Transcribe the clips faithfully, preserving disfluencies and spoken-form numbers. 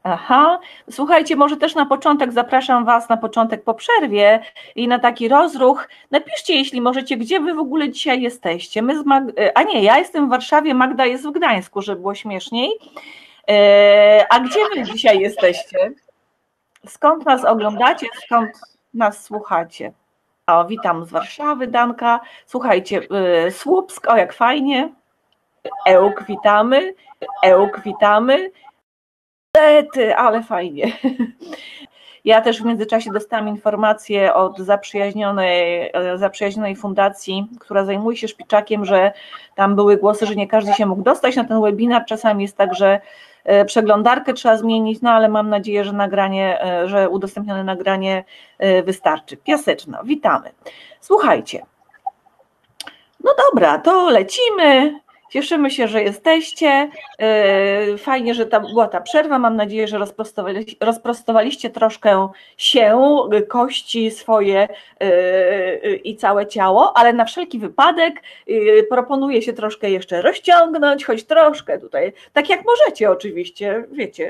Aha, słuchajcie, może też na początek zapraszam Was na początek po przerwie i na taki rozruch. Napiszcie, jeśli możecie, gdzie Wy w ogóle dzisiaj jesteście. My z Mag... A nie, ja jestem w Warszawie, Magda jest w Gdańsku, żeby było śmieszniej. A gdzie Wy dzisiaj jesteście? Skąd nas oglądacie, skąd nas słuchacie? O, witam z Warszawy, Danka. Słuchajcie, Słupsk, o jak fajnie. Ełk, witamy. Ełk, witamy. Ale fajnie. Ja też w międzyczasie dostałam informację od zaprzyjaźnionej, zaprzyjaźnionej fundacji, która zajmuje się szpiczakiem, że tam były głosy, że nie każdy się mógł dostać na ten webinar. Czasami jest tak, że przeglądarkę trzeba zmienić, no ale mam nadzieję, że nagranie, że udostępnione nagranie wystarczy. Piaseczno, witamy. Słuchajcie, no dobra, to lecimy. Cieszymy się, że jesteście. Fajnie, że ta, była ta przerwa. Mam nadzieję, że rozprostowali, rozprostowaliście troszkę się, kości swoje i całe ciało, ale na wszelki wypadek proponuję się troszkę jeszcze rozciągnąć, choć troszkę tutaj, tak jak możecie oczywiście, wiecie,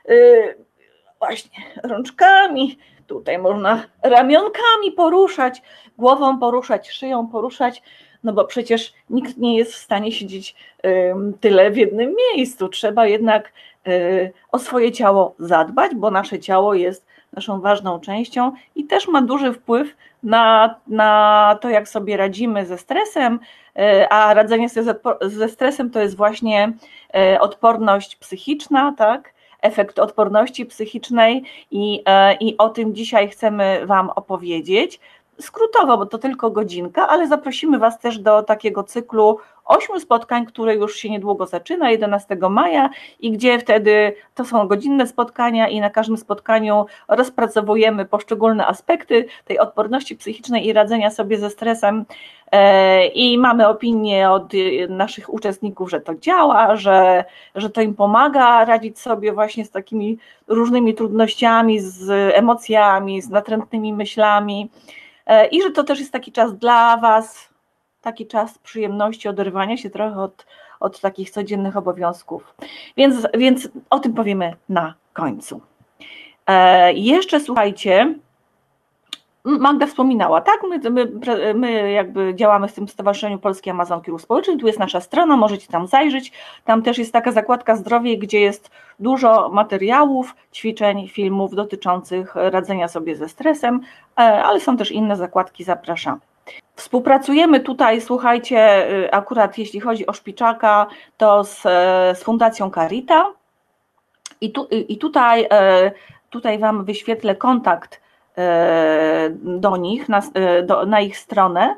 właśnie rączkami, tutaj można ramionkami poruszać, głową poruszać, szyją poruszać, no bo przecież nikt nie jest w stanie siedzieć tyle w jednym miejscu. Trzeba jednak o swoje ciało zadbać, bo nasze ciało jest naszą ważną częścią i też ma duży wpływ na, na to, jak sobie radzimy ze stresem, a radzenie sobie ze stresem to jest właśnie odporność psychiczna, tak? Efekt odporności psychicznej i, i o tym dzisiaj chcemy Wam opowiedzieć. Skrótowo, bo to tylko godzinka, ale zaprosimy Was też do takiego cyklu ośmiu spotkań, które już się niedługo zaczyna, jedenastego maja i gdzie wtedy to są godzinne spotkania i na każdym spotkaniu rozpracowujemy poszczególne aspekty tej odporności psychicznej i radzenia sobie ze stresem i mamy opinię od naszych uczestników, że to działa, że, że to im pomaga radzić sobie właśnie z takimi różnymi trudnościami, z emocjami, z natrętnymi myślami. I że to też jest taki czas dla Was, taki czas przyjemności, oderwania się trochę od, od takich codziennych obowiązków. Więc, więc o tym powiemy na końcu. E, jeszcze słuchajcie, Magda wspominała, tak, my, my, my jakby działamy w tym Stowarzyszeniu Polskiej Amazonki Ruch Społecznych, tu jest nasza strona, możecie tam zajrzeć, tam też jest taka zakładka zdrowie, gdzie jest dużo materiałów, ćwiczeń, filmów dotyczących radzenia sobie ze stresem, ale są też inne zakładki, zapraszam. Współpracujemy tutaj, słuchajcie, akurat jeśli chodzi o szpiczaka, to z, z Fundacją Carita i, tu, i tutaj, tutaj Wam wyświetlę kontakt do nich, na, do, na ich stronę,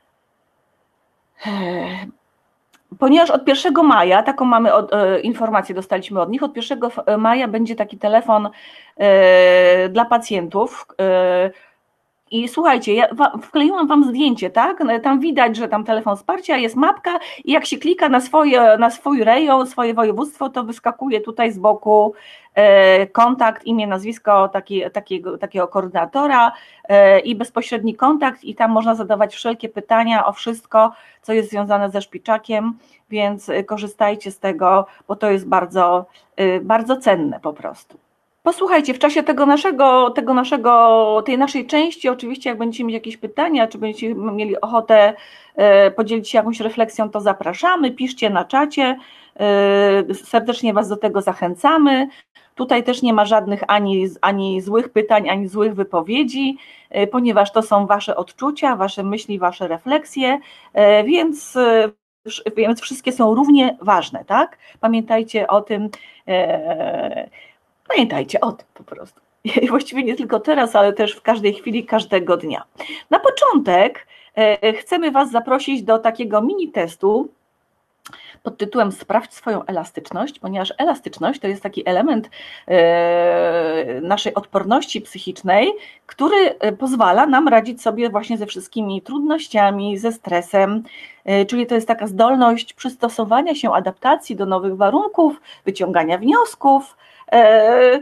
ponieważ od pierwszego maja, taką mamy od, informację dostaliśmy od nich, od pierwszego maja będzie taki telefon dla pacjentów. I słuchajcie, ja wkleiłam Wam zdjęcie, tak? Tam widać, że tam telefon wsparcia, jest mapka i jak się klika na, swoje, na swój rejon, swoje województwo, to wyskakuje tutaj z boku kontakt, imię, nazwisko taki, takiego, takiego koordynatora i bezpośredni kontakt i tam można zadawać wszelkie pytania o wszystko, co jest związane ze szpiczakiem, więc korzystajcie z tego, bo to jest bardzo, bardzo cenne po prostu. Posłuchajcie, w czasie tego naszego, tego naszego, tej naszej części, oczywiście jak będziecie mieć jakieś pytania, czy będziecie mieli ochotę podzielić się jakąś refleksją, to zapraszamy, piszcie na czacie, serdecznie Was do tego zachęcamy. Tutaj też nie ma żadnych ani, ani złych pytań, ani złych wypowiedzi, ponieważ to są Wasze odczucia, Wasze myśli, Wasze refleksje, więc, więc wszystkie są równie ważne, tak? Pamiętajcie o tym, Pamiętajcie o tym po prostu. I właściwie nie tylko teraz, ale też w każdej chwili, każdego dnia. Na początek chcemy Was zaprosić do takiego mini testu pod tytułem Sprawdź swoją elastyczność, ponieważ elastyczność to jest taki element naszej odporności psychicznej, który pozwala nam radzić sobie właśnie ze wszystkimi trudnościami, ze stresem, czyli to jest taka zdolność przystosowania się, adaptacji do nowych warunków, wyciągania wniosków,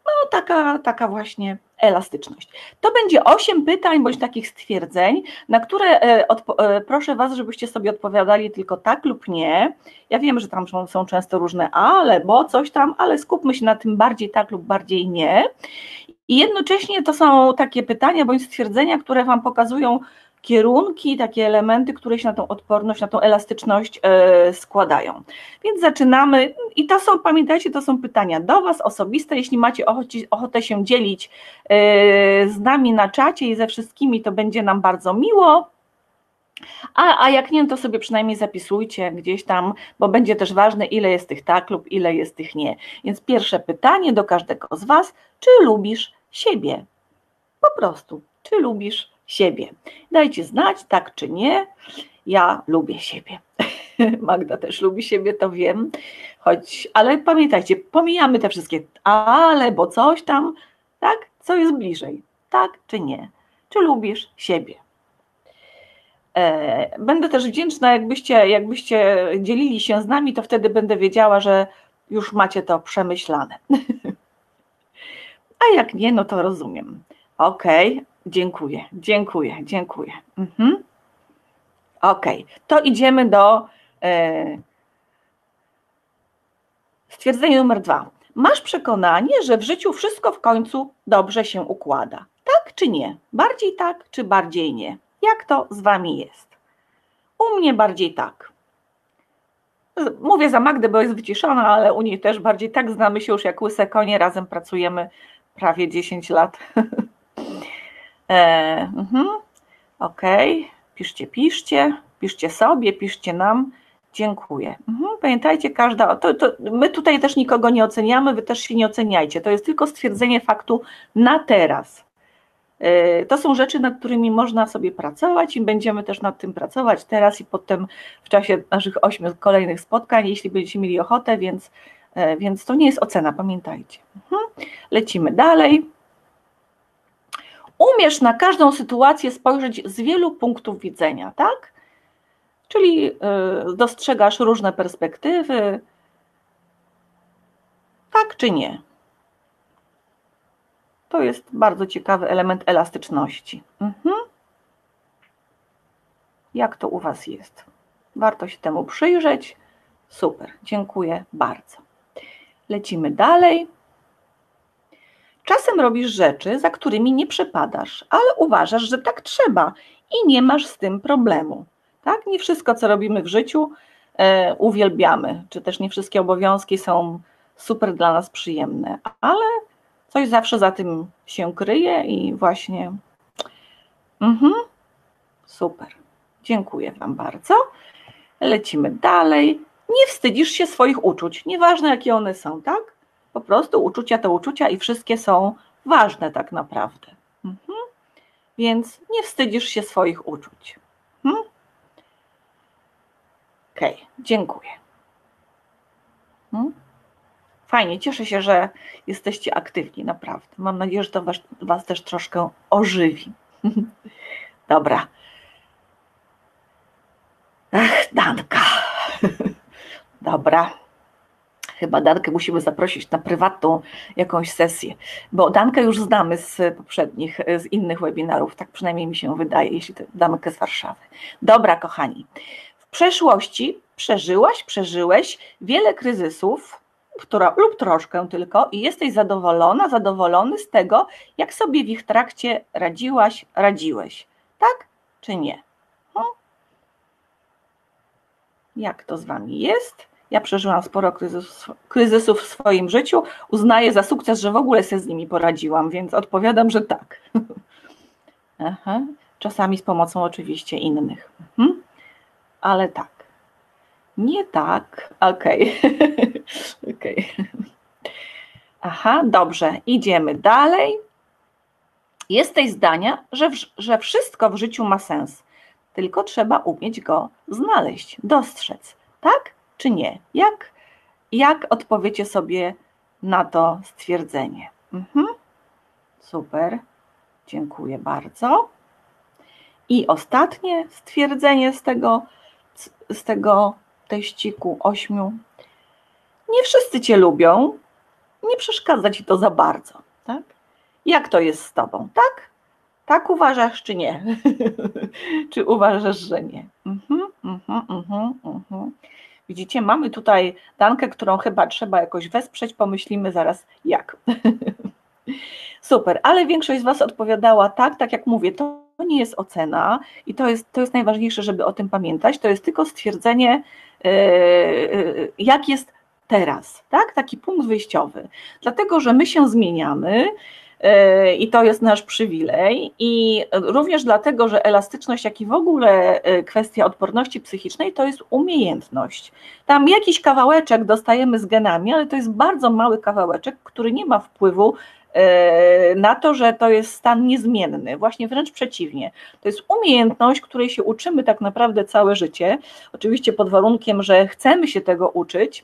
No taka, taka właśnie elastyczność. To będzie osiem pytań bądź takich stwierdzeń, na które proszę Was, żebyście sobie odpowiadali tylko tak lub nie. Ja wiem, że tam są często różne ale, bo coś tam, ale skupmy się na tym bardziej tak lub bardziej nie. I jednocześnie to są takie pytania bądź stwierdzenia, które Wam pokazują kierunki, takie elementy, które się na tą odporność, na tą elastyczność yy, składają. Więc zaczynamy i to są, pamiętajcie, to są pytania do Was osobiste, jeśli macie ochotę, ochotę się dzielić yy, z nami na czacie i ze wszystkimi, to będzie nam bardzo miło. A, a jak nie, to sobie przynajmniej zapisujcie gdzieś tam, bo będzie też ważne, ile jest tych tak lub ile jest tych nie. Więc pierwsze pytanie do każdego z Was, czy lubisz siebie? Po prostu, czy lubisz siebie? Dajcie znać, tak czy nie. Ja lubię siebie. Magda też lubi siebie, to wiem. Choć, ale pamiętajcie, pomijamy te wszystkie ale, bo coś tam, tak? Co jest bliżej? Tak czy nie? Czy lubisz siebie? Będę też wdzięczna, jakbyście, jakbyście dzielili się z nami, to wtedy będę wiedziała, że już macie to przemyślane. A jak nie, no to rozumiem. Okej, okay, dziękuję, dziękuję, dziękuję. Mhm. Okej, okay. To idziemy do e, stwierdzenia numer dwa. Masz przekonanie, że w życiu wszystko w końcu dobrze się układa. Tak czy nie? Bardziej tak, czy bardziej nie? Jak to z Wami jest? U mnie bardziej tak. Mówię za Magdę, bo jest wyciszona, ale u niej też bardziej tak. Znamy się już jak łyse konie, razem pracujemy prawie dziesięć lat. e, mhm. Okej, okay. Piszcie, piszcie, piszcie sobie, piszcie nam. Dziękuję. Mhm. Pamiętajcie, każda, to, to my tutaj też nikogo nie oceniamy, wy też się nie oceniajcie. To jest tylko stwierdzenie faktu na teraz. To są rzeczy, nad którymi można sobie pracować i będziemy też nad tym pracować teraz i potem w czasie naszych ośmiu kolejnych spotkań, jeśli będziecie mieli ochotę, więc, więc to nie jest ocena, pamiętajcie. Mhm. Lecimy dalej. Umiesz na każdą sytuację spojrzeć z wielu punktów widzenia, tak? Czyli dostrzegasz różne perspektywy, tak czy nie? To jest bardzo ciekawy element elastyczności. Mhm. Jak to u Was jest? Warto się temu przyjrzeć. Super, dziękuję bardzo. Lecimy dalej. Czasem robisz rzeczy, za którymi nie przepadasz, ale uważasz, że tak trzeba i nie masz z tym problemu. Tak? Nie wszystko, co robimy w życiu, e, uwielbiamy, czy też nie wszystkie obowiązki są super dla nas przyjemne, ale coś zawsze za tym się kryje i właśnie mhm, super, dziękuję Wam bardzo. Lecimy dalej. Nie wstydzisz się swoich uczuć, nieważne jakie one są, tak? Po prostu uczucia to uczucia i wszystkie są ważne tak naprawdę. Mhm. Więc nie wstydzisz się swoich uczuć. Mhm. Okej, okay, dziękuję. Mhm. Fajnie, cieszę się, że jesteście aktywni, naprawdę. Mam nadzieję, że to was, was też troszkę ożywi. Dobra. Ach, Danka. Dobra. Chyba Dankę musimy zaprosić na prywatną jakąś sesję, bo Dankę już znamy z poprzednich, z innych webinarów, tak przynajmniej mi się wydaje, jeśli to Dankę z Warszawy. Dobra, kochani. W przeszłości przeżyłaś, przeżyłeś wiele kryzysów, która, lub troszkę tylko i jesteś zadowolona, zadowolony z tego, jak sobie w ich trakcie radziłaś, radziłeś. Tak czy nie? Hmm? Jak to z Wami jest? Ja przeżyłam sporo kryzysów, kryzysów w swoim życiu. Uznaję za sukces, że w ogóle sobie z nimi poradziłam, więc odpowiadam, że tak. Aha. Czasami z pomocą oczywiście innych. Mhm. Ale tak. Nie tak. Okej. Okay. Okay. Aha, dobrze. Idziemy dalej. Jesteś zdania, że, w, że wszystko w życiu ma sens. Tylko trzeba umieć go znaleźć, dostrzec. Tak czy nie? Jak, jak odpowiecie sobie na to stwierdzenie? Mhm. Super. Dziękuję bardzo. I ostatnie stwierdzenie z tego, z tego teściku ośmiu. Nie wszyscy Cię lubią, nie przeszkadza ci to za bardzo, tak? Jak to jest z tobą, tak? Tak uważasz, czy nie? Czy uważasz, że nie? Mhm, mhm, mhm, mhm. Widzicie, mamy tutaj Dankę, którą chyba trzeba jakoś wesprzeć, pomyślimy zaraz jak. Super, ale większość z was odpowiadała tak, tak jak mówię, to nie jest ocena i to jest, to jest najważniejsze, żeby o tym pamiętać, to jest tylko stwierdzenie, yy, jak jest teraz, tak? Taki punkt wyjściowy, dlatego, że my się zmieniamy, i to jest nasz przywilej i również dlatego, że elastyczność, jak i w ogóle kwestia odporności psychicznej to jest umiejętność. Tam jakiś kawałeczek dostajemy z genami, ale to jest bardzo mały kawałeczek, który nie ma wpływu na to, że to jest stan niezmienny, właśnie wręcz przeciwnie. To jest umiejętność, której się uczymy tak naprawdę całe życie, oczywiście pod warunkiem, że chcemy się tego uczyć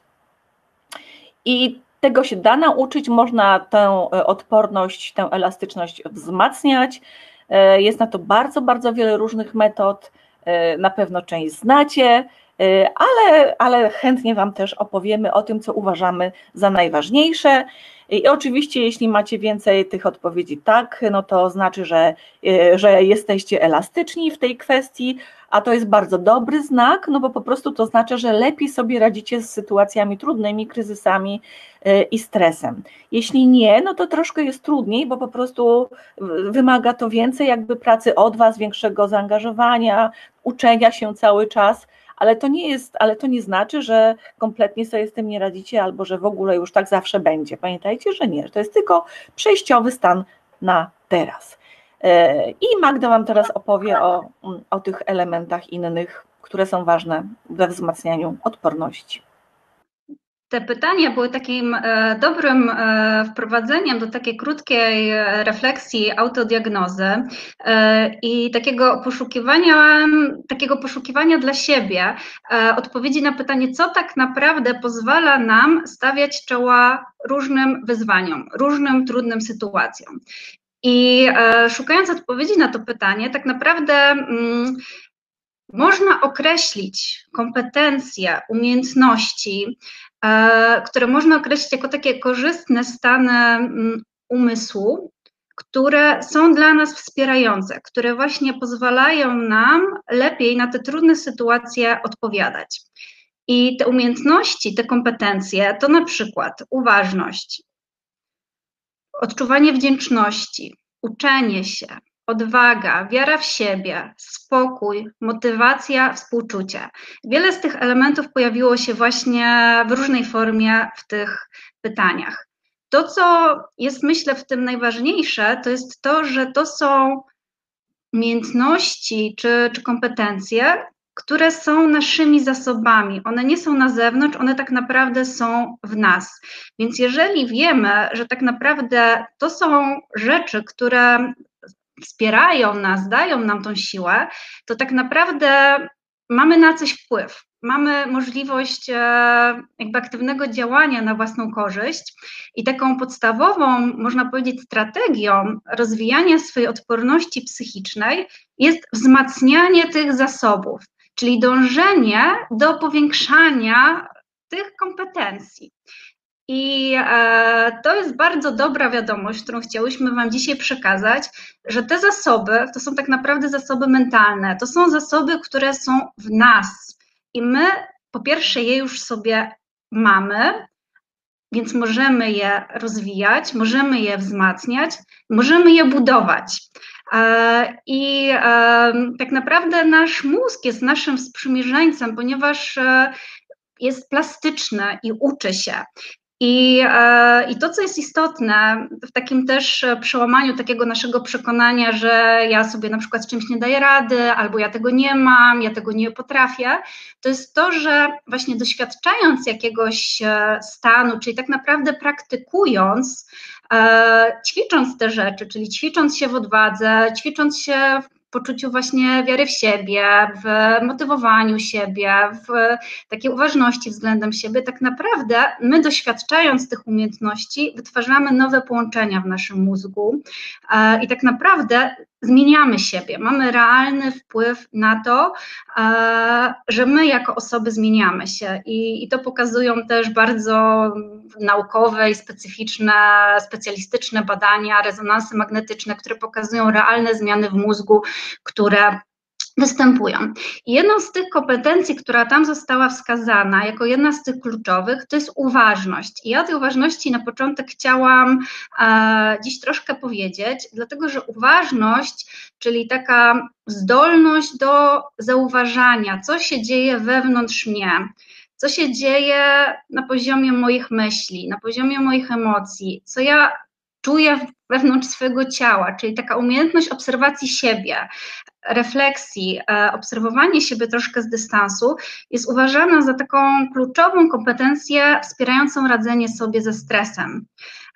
i tego się da nauczyć, można tę odporność, tę elastyczność wzmacniać. Jest na to bardzo, bardzo wiele różnych metod, na pewno część znacie, ale, ale chętnie Wam też opowiemy o tym, co uważamy za najważniejsze. I oczywiście, jeśli macie więcej tych odpowiedzi tak, no to znaczy, że, że jesteście elastyczni w tej kwestii, a to jest bardzo dobry znak, no bo po prostu to znaczy, że lepiej sobie radzicie z sytuacjami trudnymi, kryzysami i stresem. Jeśli nie, no to troszkę jest trudniej, bo po prostu wymaga to więcej jakby pracy od Was, większego zaangażowania, uczenia się cały czas, ale to nie jest, ale to nie znaczy, że kompletnie sobie z tym nie radzicie albo że w ogóle już tak zawsze będzie. Pamiętajcie, że nie, to jest tylko przejściowy stan na teraz. I Magda Wam teraz opowie o, o tych elementach innych, które są ważne we wzmacnianiu odporności. Te pytania były takim e, dobrym e, wprowadzeniem do takiej krótkiej e, refleksji, autodiagnozy e, i takiego poszukiwania, takiego poszukiwania dla siebie e, odpowiedzi na pytanie, co tak naprawdę pozwala nam stawiać czoła różnym wyzwaniom, różnym trudnym sytuacjom. I e, szukając odpowiedzi na to pytanie, tak naprawdę mm, można określić kompetencje, umiejętności, które można określić jako takie korzystne stany umysłu, które są dla nas wspierające, które właśnie pozwalają nam lepiej na te trudne sytuacje odpowiadać. I te umiejętności, te kompetencje to na przykład uważność, odczuwanie wdzięczności, uczenie się, odwaga, wiara w siebie, spokój, motywacja, współczucie. Wiele z tych elementów pojawiło się właśnie w różnej formie w tych pytaniach. To, co jest, myślę, w tym najważniejsze, to jest to, że to są umiejętności czy, czy kompetencje, które są naszymi zasobami. One nie są na zewnątrz, one tak naprawdę są w nas. Więc jeżeli wiemy, że tak naprawdę to są rzeczy, które wspierają nas, dają nam tą siłę, to tak naprawdę mamy na coś wpływ. Mamy możliwość jakby aktywnego działania na własną korzyść i taką podstawową, można powiedzieć, strategią rozwijania swojej odporności psychicznej jest wzmacnianie tych zasobów, czyli dążenie do powiększania tych kompetencji. I e, to jest bardzo dobra wiadomość, którą chciałyśmy Wam dzisiaj przekazać, że te zasoby to są tak naprawdę zasoby mentalne, to są zasoby, które są w nas i my po pierwsze je już sobie mamy, więc możemy je rozwijać, możemy je wzmacniać, możemy je budować. E, I e, tak naprawdę nasz mózg jest naszym sprzymierzeńcem, ponieważ e, jest plastyczny i uczy się. I, I to, co jest istotne w takim też przełamaniu takiego naszego przekonania, że ja sobie na przykład z czymś nie daję rady, albo ja tego nie mam, ja tego nie potrafię, to jest to, że właśnie doświadczając jakiegoś stanu, czyli tak naprawdę praktykując, ćwicząc te rzeczy, czyli ćwicząc się w odwadze, ćwicząc się w poczuciu właśnie wiary w siebie, w motywowaniu siebie, w takiej uważności względem siebie, tak naprawdę my doświadczając tych umiejętności wytwarzamy nowe połączenia w naszym mózgu i tak naprawdę zmieniamy siebie, mamy realny wpływ na to, że my jako osoby zmieniamy się i, i to pokazują też bardzo naukowe i specyficzne, specjalistyczne badania, rezonansy magnetyczne, które pokazują realne zmiany w mózgu, które występują. I jedną z tych kompetencji, która tam została wskazana jako jedna z tych kluczowych, to jest uważność. I ja o tej uważności na początek chciałam e, dziś troszkę powiedzieć, dlatego że uważność, czyli taka zdolność do zauważania, co się dzieje wewnątrz mnie, co się dzieje na poziomie moich myśli, na poziomie moich emocji, co ja czuję wewnątrz swojego ciała, czyli taka umiejętność obserwacji siebie, refleksji, obserwowanie siebie troszkę z dystansu jest uważana za taką kluczową kompetencję wspierającą radzenie sobie ze stresem,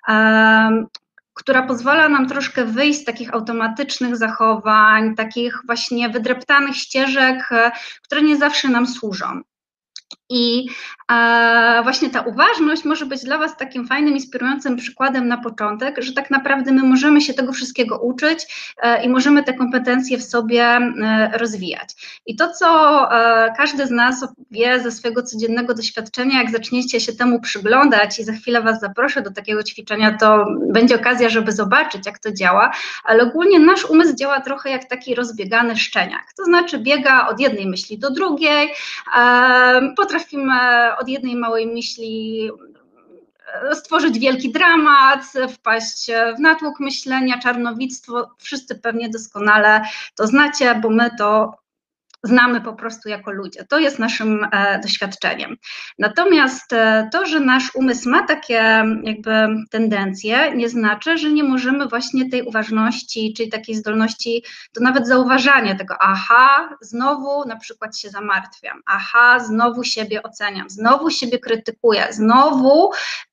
która pozwala nam troszkę wyjść z takich automatycznych zachowań, takich właśnie wydreptanych ścieżek, które nie zawsze nam służą. I e, właśnie ta uważność może być dla Was takim fajnym, inspirującym przykładem na początek, że tak naprawdę my możemy się tego wszystkiego uczyć e, i możemy te kompetencje w sobie e, rozwijać. I to, co e, każdy z nas wie ze swojego codziennego doświadczenia, jak zaczniecie się temu przyglądać i za chwilę Was zaproszę do takiego ćwiczenia, to będzie okazja, żeby zobaczyć, jak to działa, ale ogólnie nasz umysł działa trochę jak taki rozbiegany szczeniak, to znaczy biega od jednej myśli do drugiej, e, potrafi Potrafimy od jednej małej myśli stworzyć wielki dramat, wpaść w natłok myślenia, czarnowictwo. Wszyscy pewnie doskonale to znacie, bo my to znamy po prostu jako ludzie. To jest naszym e, doświadczeniem. Natomiast e, to, że nasz umysł ma takie jakby tendencje, nie znaczy, że nie możemy właśnie tej uważności, czyli takiej zdolności do nawet zauważania tego, aha, znowu na przykład się zamartwiam, aha, znowu siebie oceniam, znowu siebie krytykuję, znowu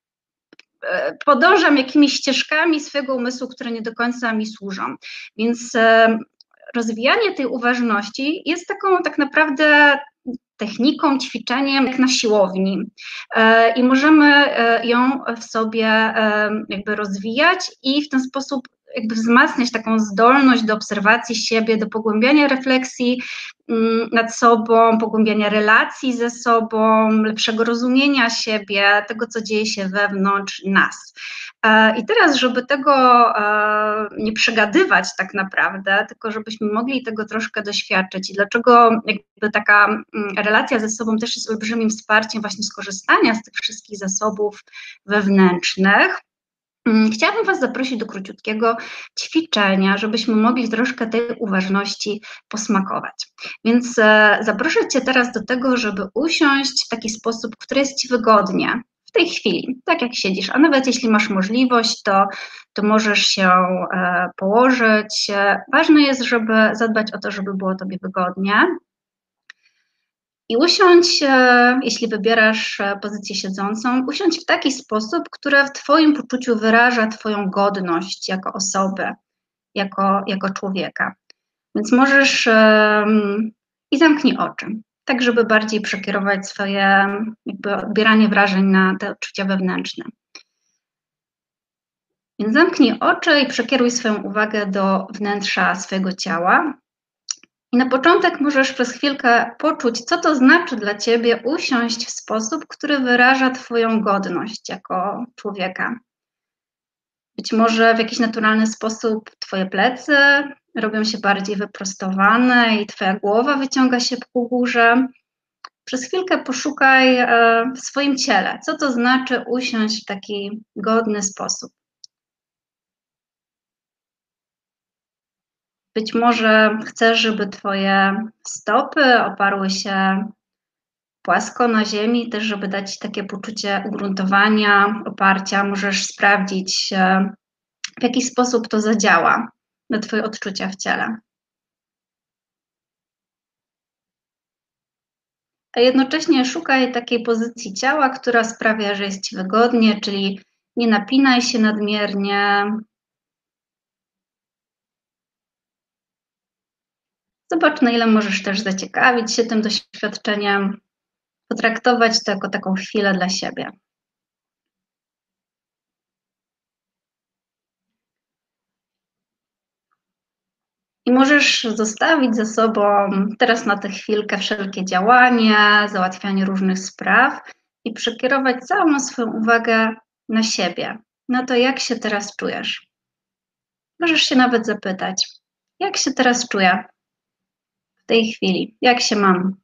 e, podążam jakimiś ścieżkami swojego umysłu, które nie do końca mi służą. Więc e, rozwijanie tej uważności jest taką tak naprawdę techniką, ćwiczeniem jak na siłowni i możemy ją w sobie jakby rozwijać i w ten sposób jakby wzmacniać taką zdolność do obserwacji siebie, do pogłębiania refleksji nad sobą, pogłębiania relacji ze sobą, lepszego rozumienia siebie, tego, co dzieje się wewnątrz nas. I teraz, żeby tego nie przegadywać tak naprawdę, tylko żebyśmy mogli tego troszkę doświadczyć i dlaczego jakby taka relacja ze sobą też jest olbrzymim wsparciem właśnie skorzystania z tych wszystkich zasobów wewnętrznych, chciałabym Was zaprosić do króciutkiego ćwiczenia, żebyśmy mogli troszkę tej uważności posmakować. Więc zaproszę Cię teraz do tego, żeby usiąść w taki sposób, który jest Ci wygodnie w tej chwili, tak jak siedzisz, a nawet jeśli masz możliwość, to, to możesz się położyć. Ważne jest, żeby zadbać o to, żeby było Tobie wygodnie. I usiądź, jeśli wybierasz pozycję siedzącą, usiądź w taki sposób, który w Twoim poczuciu wyraża Twoją godność jako osoby, jako, jako człowieka. Więc możesz um, i zamknij oczy, tak żeby bardziej przekierować swoje jakby odbieranie wrażeń na te odczucia wewnętrzne. Więc zamknij oczy i przekieruj swoją uwagę do wnętrza swojego ciała. I na początek możesz przez chwilkę poczuć, co to znaczy dla Ciebie usiąść w sposób, który wyraża Twoją godność jako człowieka. Być może w jakiś naturalny sposób Twoje plecy robią się bardziej wyprostowane i Twoja głowa wyciąga się ku górze. Przez chwilkę poszukaj w swoim ciele, co to znaczy usiąść w taki godny sposób. Być może chcesz, żeby Twoje stopy oparły się płasko na ziemi, też żeby dać Ci takie poczucie ugruntowania, oparcia. Możesz sprawdzić, w jaki sposób to zadziała na Twoje odczucia w ciele. A jednocześnie szukaj takiej pozycji ciała, która sprawia, że jest Ci wygodnie, czyli nie napinaj się nadmiernie. Zobacz, na ile możesz też zaciekawić się tym doświadczeniem, potraktować to jako taką chwilę dla siebie. I możesz zostawić za sobą teraz na tę chwilkę wszelkie działania, załatwianie różnych spraw i przekierować całą swoją uwagę na siebie, na to, jak się teraz czujesz. Możesz się nawet zapytać, jak się teraz czuję w tej chwili, jak się mam.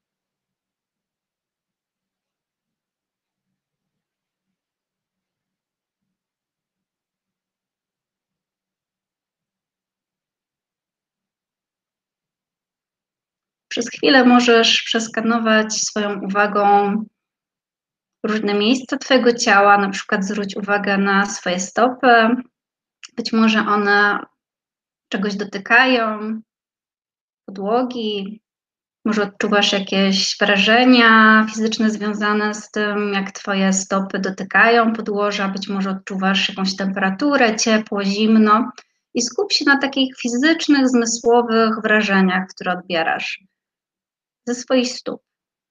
Przez chwilę możesz przeskanować swoją uwagą różne miejsca Twojego ciała, na przykład zwróć uwagę na swoje stopy. Być może one czegoś dotykają, podłogi, może odczuwasz jakieś wrażenia fizyczne związane z tym, jak Twoje stopy dotykają podłoża, być może odczuwasz jakąś temperaturę, ciepło, zimno i skup się na takich fizycznych, zmysłowych wrażeniach, które odbierasz ze swoich stóp.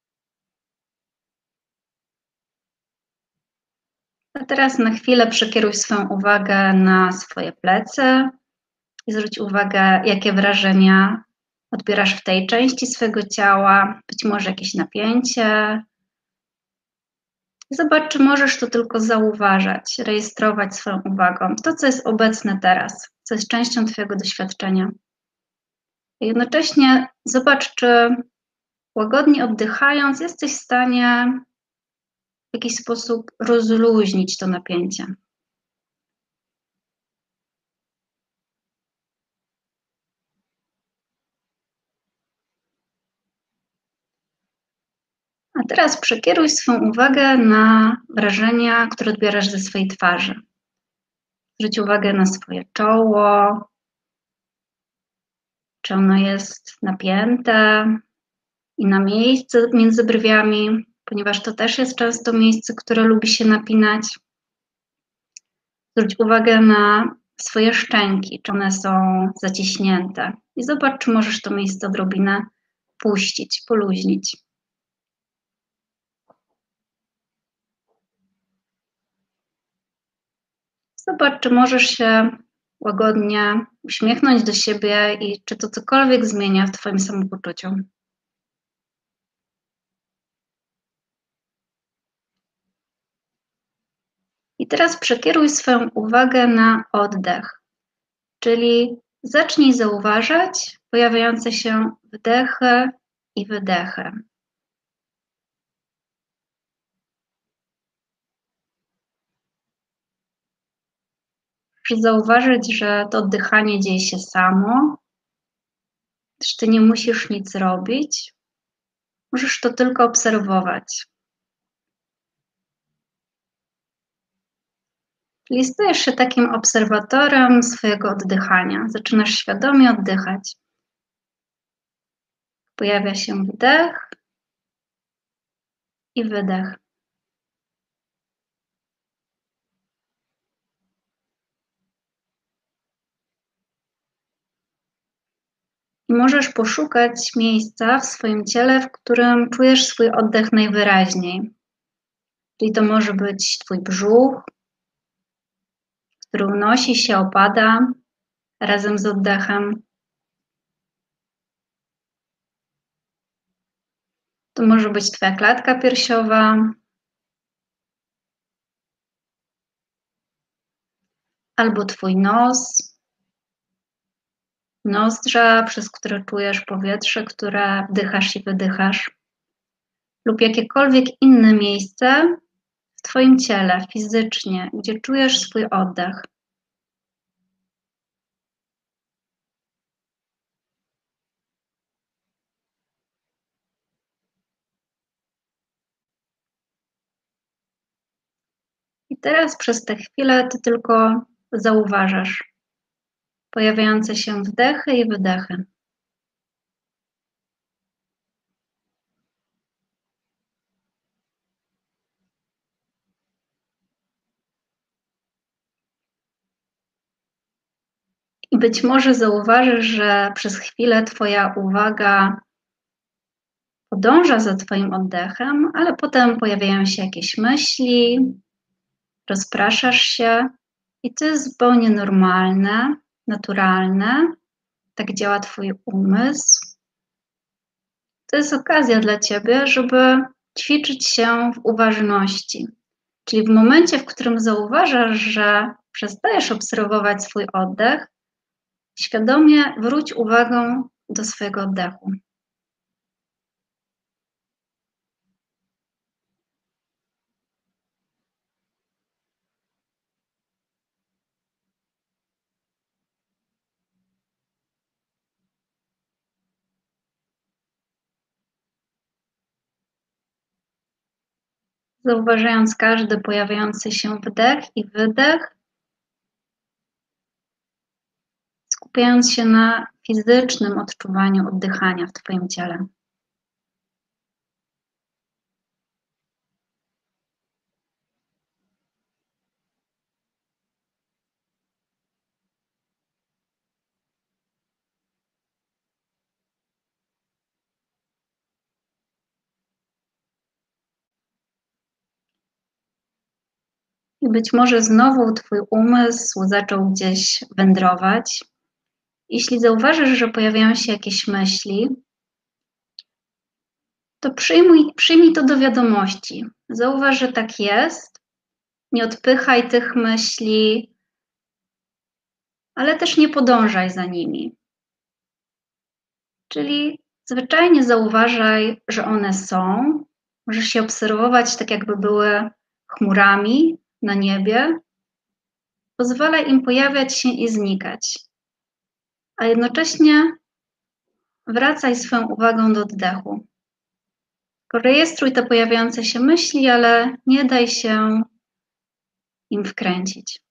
A teraz na chwilę przekieruj swoją uwagę na swoje plecy i zwróć uwagę, jakie wrażenia odbierasz w tej części swojego ciała, być może jakieś napięcie. Zobacz, czy możesz to tylko zauważać, rejestrować swoją uwagą, to, co jest obecne teraz, co jest częścią Twojego doświadczenia. I jednocześnie zobacz, czy łagodnie oddychając jesteś w stanie w jakiś sposób rozluźnić to napięcie. A teraz przekieruj swoją uwagę na wrażenia, które odbierasz ze swojej twarzy. Zwróć uwagę na swoje czoło, czy ono jest napięte i na miejsce między brwiami, ponieważ to też jest często miejsce, które lubi się napinać. Zwróć uwagę na swoje szczęki, czy one są zaciśnięte i zobacz, czy możesz to miejsce odrobinę puścić, poluźnić. Zobacz, czy możesz się łagodnie uśmiechnąć do siebie i czy to cokolwiek zmienia w Twoim samopoczuciu. I teraz przekieruj swoją uwagę na oddech, czyli zacznij zauważać pojawiające się wdechy i wydechy. Możesz zauważyć, że to oddychanie dzieje się samo, że Ty nie musisz nic robić, możesz to tylko obserwować. Czyli stajesz się takim obserwatorem swojego oddychania. Zaczynasz świadomie oddychać. Pojawia się wdech i wydech. I możesz poszukać miejsca w swoim ciele, w którym czujesz swój oddech najwyraźniej. Czyli to może być Twój brzuch, który unosi się, opada razem z oddechem. To może być Twoja klatka piersiowa, albo Twój nos, nozdrza, przez które czujesz powietrze, które wdychasz i wydychasz, lub jakiekolwiek inne miejsce w Twoim ciele, fizycznie, gdzie czujesz swój oddech. I teraz przez tę chwilę Ty tylko zauważasz pojawiające się wdechy i wydechy. I być może zauważysz, że przez chwilę Twoja uwaga podąża za Twoim oddechem, ale potem pojawiają się jakieś myśli, rozpraszasz się i to jest zupełnie normalne, naturalne. tak działa Twój umysł, to jest okazja dla Ciebie, żeby ćwiczyć się w uważności. Czyli w momencie, w którym zauważasz, że przestajesz obserwować swój oddech, świadomie wróć uwagę do swojego oddechu. Zauważając każdy pojawiający się wdech i wydech, skupiając się na fizycznym odczuwaniu oddychania w Twoim ciele. I być może znowu Twój umysł zaczął gdzieś wędrować. Jeśli zauważysz, że pojawiają się jakieś myśli, to przyjmuj, przyjmij to do wiadomości. Zauważ, że tak jest. Nie odpychaj tych myśli, ale też nie podążaj za nimi. Czyli zwyczajnie zauważaj, że one są. Możesz się obserwować tak, jakby były chmurami na niebie. Pozwalaj im pojawiać się i znikać. A jednocześnie wracaj swoją uwagą do oddechu. Rejestruj te pojawiające się myśli, ale nie daj się im wkręcić.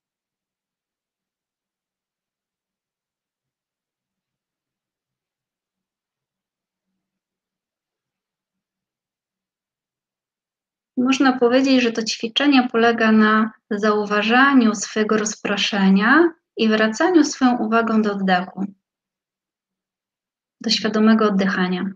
Można powiedzieć, że to ćwiczenie polega na zauważaniu swojego rozproszenia i wracaniu swoją uwagą do oddechu, do świadomego oddychania.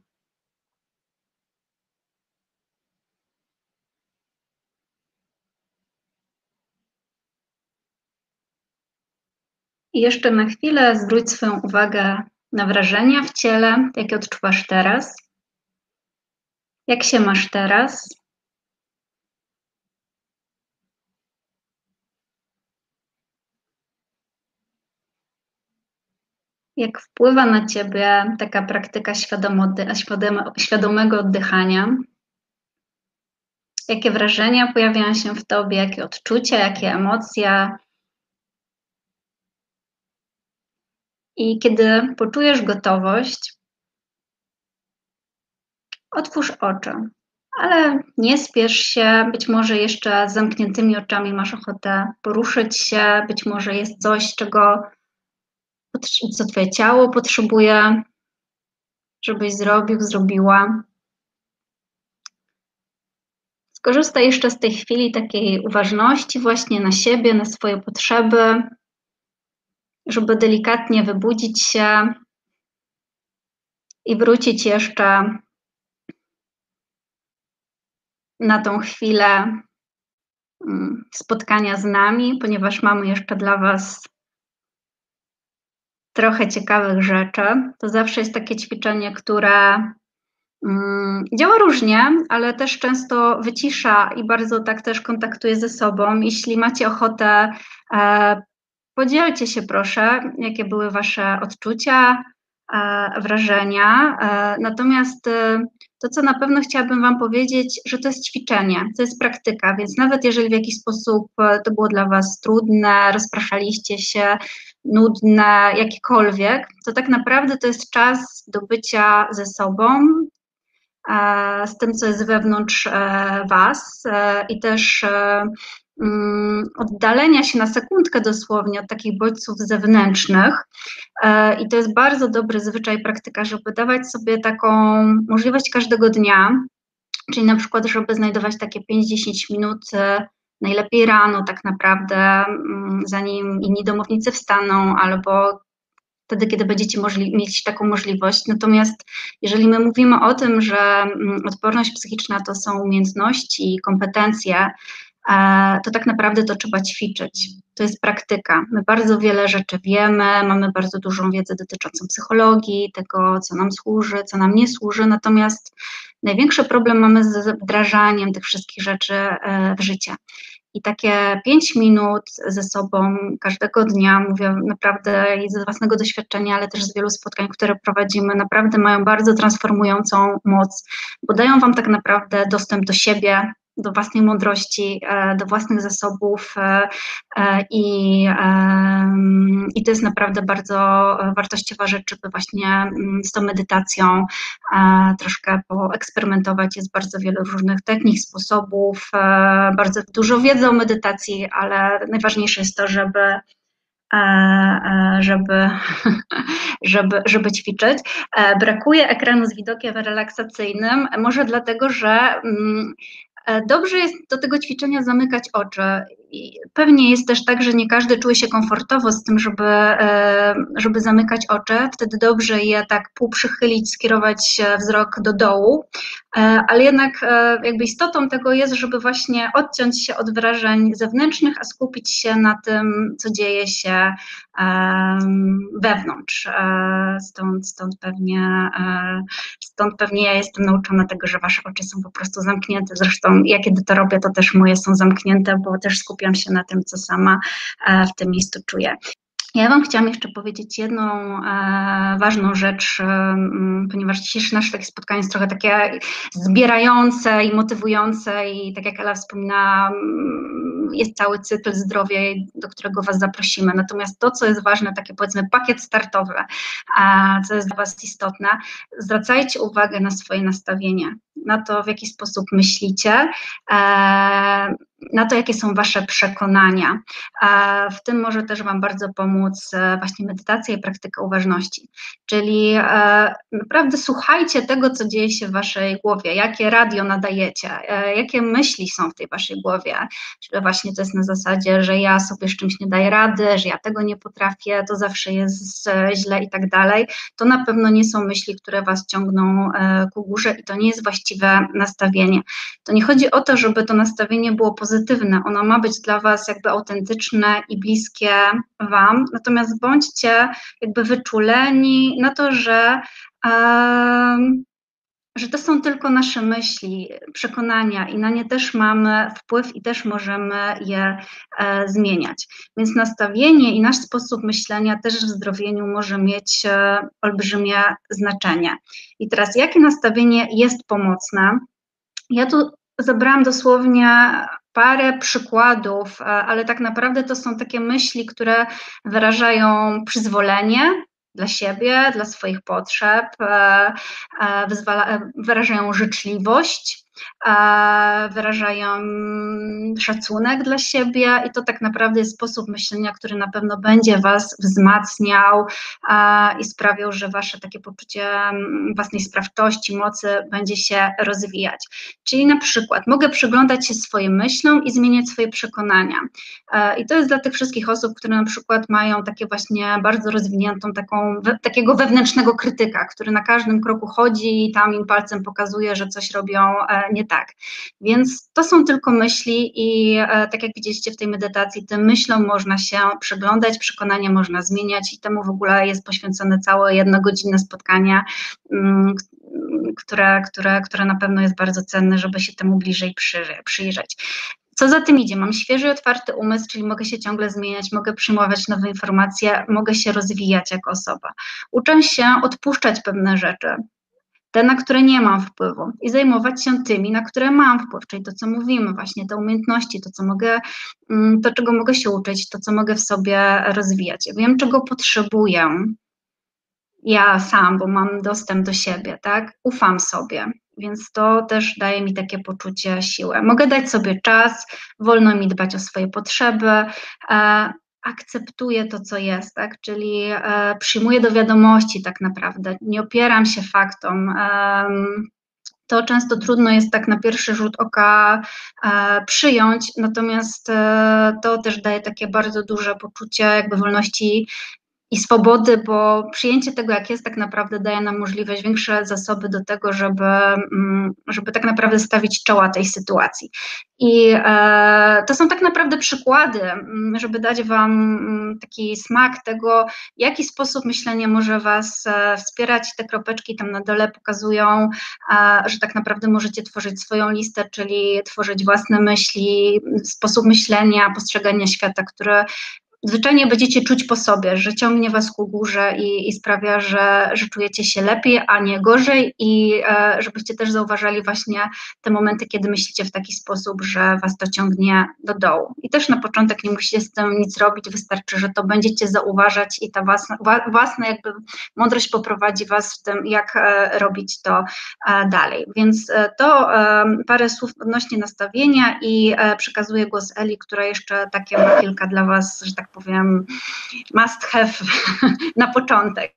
I jeszcze na chwilę zwróć swoją uwagę na wrażenia w ciele, jakie odczuwasz teraz. Jak się masz teraz? Jak wpływa na Ciebie taka praktyka świadomego oddychania? Jakie wrażenia pojawiają się w Tobie, jakie odczucia, jakie emocje? I kiedy poczujesz gotowość, otwórz oczy, ale nie spiesz się, być może jeszcze z zamkniętymi oczami masz ochotę poruszyć się, być może jest coś, czego, co Twoje ciało potrzebuje, żebyś zrobił, zrobiła. Skorzystaj jeszcze z tej chwili takiej uważności właśnie na siebie, na swoje potrzeby, żeby delikatnie wybudzić się i wrócić jeszcze na tą chwilę spotkania z nami, ponieważ mamy jeszcze dla Was trochę ciekawych rzeczy. To zawsze jest takie ćwiczenie, które um, działa różnie, ale też często wycisza i bardzo tak też kontaktuje ze sobą. Jeśli macie ochotę, e, podzielcie się proszę, jakie były Wasze odczucia, e, wrażenia. E, natomiast e, to, co na pewno chciałabym Wam powiedzieć, że to jest ćwiczenie, to jest praktyka, więc nawet jeżeli w jakiś sposób to było dla Was trudne, rozpraszaliście się, nudne, jakiekolwiek, to tak naprawdę to jest czas do bycia ze sobą, e, z tym, co jest wewnątrz e, Was e, i też e, mm, oddalenia się na sekundkę dosłownie od takich bodźców zewnętrznych. E, I to jest bardzo dobry zwyczaj, praktyka, żeby dawać sobie taką możliwość każdego dnia, czyli na przykład, żeby znajdować takie pięć do dziesięciu minut, najlepiej rano tak naprawdę, zanim inni domownicy wstaną, albo wtedy, kiedy będziecie możli- mieć taką możliwość. Natomiast jeżeli my mówimy o tym, że odporność psychiczna to są umiejętności, kompetencje, to tak naprawdę to trzeba ćwiczyć. To jest praktyka. My bardzo wiele rzeczy wiemy, mamy bardzo dużą wiedzę dotyczącą psychologii, tego, co nam służy, co nam nie służy, natomiast największy problem mamy z wdrażaniem tych wszystkich rzeczy w życie. I takie pięć minut ze sobą każdego dnia, mówię naprawdę i ze własnego doświadczenia, ale też z wielu spotkań, które prowadzimy, naprawdę mają bardzo transformującą moc, bo dają Wam tak naprawdę dostęp do siebie, do własnej mądrości, do własnych zasobów i, i to jest naprawdę bardzo wartościowa rzecz, żeby właśnie z tą medytacją troszkę poeksperymentować. Jest bardzo wiele różnych technik, sposobów, bardzo dużo wiedzy o medytacji, ale najważniejsze jest to, żeby żeby, żeby, żeby ćwiczyć. Brakuje ekranu z widokiem relaksacyjnym, może dlatego, że dobrze jest do tego ćwiczenia zamykać oczy. I pewnie jest też tak, że nie każdy czuje się komfortowo z tym, żeby, żeby zamykać oczy. Wtedy dobrze je tak półprzychylić, skierować wzrok do dołu, ale jednak jakby istotą tego jest, żeby właśnie odciąć się od wrażeń zewnętrznych, a skupić się na tym, co dzieje się wewnątrz. Stąd, stąd, pewnie, stąd pewnie ja jestem nauczona tego, że wasze oczy są po prostu zamknięte. Zresztą ja kiedy to robię, to też moje są zamknięte, bo też skupiam się na tym, co sama w tym miejscu czuję. Ja Wam chciałam jeszcze powiedzieć jedną e, ważną rzecz, e, ponieważ dzisiejsze nasze takie spotkanie jest trochę takie zbierające i motywujące i tak jak Ela wspominała, jest cały cykl zdrowia, do którego Was zaprosimy. Natomiast to, co jest ważne, takie powiedzmy pakiet startowy, a co jest dla Was istotne, zwracajcie uwagę na swoje nastawienie, na to, w jaki sposób myślicie, e, na to, jakie są Wasze przekonania. W tym może też Wam bardzo pomóc właśnie medytacja i praktyka uważności. Czyli naprawdę słuchajcie tego, co dzieje się w Waszej głowie, jakie radio nadajecie, jakie myśli są w tej Waszej głowie. Czyli właśnie to jest na zasadzie, że ja sobie z czymś nie daję rady, że ja tego nie potrafię, to zawsze jest źle i tak dalej. To na pewno nie są myśli, które Was ciągną ku górze i to nie jest właściwe nastawienie. To nie chodzi o to, żeby to nastawienie było pozytywne, ono ma być dla Was jakby autentyczne i bliskie Wam, natomiast bądźcie jakby wyczuleni na to, że, um, że to są tylko nasze myśli, przekonania i na nie też mamy wpływ i też możemy je e, zmieniać. Więc nastawienie i nasz sposób myślenia też w zdrowieniu może mieć e, olbrzymie znaczenie. I teraz jakie nastawienie jest pomocne? Ja tu zebrałam dosłownie parę przykładów, ale tak naprawdę to są takie myśli, które wyrażają przyzwolenie dla siebie, dla swoich potrzeb, wyrażają życzliwość, wyrażają szacunek dla siebie i to tak naprawdę jest sposób myślenia, który na pewno będzie Was wzmacniał i sprawiał, że Wasze takie poczucie własnej sprawczości, mocy będzie się rozwijać. Czyli na przykład mogę przyglądać się swoim myślom i zmieniać swoje przekonania. I to jest dla tych wszystkich osób, które na przykład mają takie właśnie bardzo rozwiniętą taką, takiego wewnętrznego krytyka, który na każdym kroku chodzi i tam im palcem pokazuje, że coś robią nie tak. Więc to są tylko myśli i e, tak jak widzieliście w tej medytacji, tym myślom można się przyglądać, przekonania można zmieniać i temu w ogóle jest poświęcone całe jednogodzinne spotkanie, m, które, które, które na pewno jest bardzo cenne, żeby się temu bliżej przy, przyjrzeć. Co za tym idzie? Mam świeży, otwarty umysł, czyli mogę się ciągle zmieniać, mogę przyjmować nowe informacje, mogę się rozwijać jako osoba. Uczę się odpuszczać pewne rzeczy, te, na które nie mam wpływu i zajmować się tymi, na które mam wpływ, czyli to, co mówimy, właśnie te umiejętności, to, co mogę, to, czego mogę się uczyć, to, co mogę w sobie rozwijać. Wiem, czego potrzebuję ja sam, bo mam dostęp do siebie, tak? Ufam sobie, więc to też daje mi takie poczucie siły. Mogę dać sobie czas, wolno mi dbać o swoje potrzeby, e, akceptuję to, co jest, tak? Czyli e, przyjmuję do wiadomości tak naprawdę, nie opieram się faktom. E, to często trudno jest tak na pierwszy rzut oka e, przyjąć, natomiast e, to też daje takie bardzo duże poczucie jakby wolności i swobody, bo przyjęcie tego, jak jest, tak naprawdę daje nam możliwość, większe zasoby do tego, żeby, żeby tak naprawdę stawić czoła tej sytuacji. I e, to są tak naprawdę przykłady, żeby dać Wam taki smak tego, w jaki sposób myślenie może Was e, wspierać. Te kropeczki tam na dole pokazują, e, że tak naprawdę możecie tworzyć swoją listę, czyli tworzyć własne myśli, sposób myślenia, postrzegania świata, które zwyczajnie będziecie czuć po sobie, że ciągnie was ku górze i, i sprawia, że, że czujecie się lepiej, a nie gorzej i e, żebyście też zauważali właśnie te momenty, kiedy myślicie w taki sposób, że was to ciągnie do dołu. I też na początek nie musicie z tym nic robić, wystarczy, że to będziecie zauważać i ta własna, własna jakby mądrość poprowadzi was w tym, jak e, robić to e, dalej. Więc e, to e, parę słów odnośnie nastawienia i e, przekazuję głos Eli, która jeszcze takie ma kilka dla was, że tak powiem, must have na początek.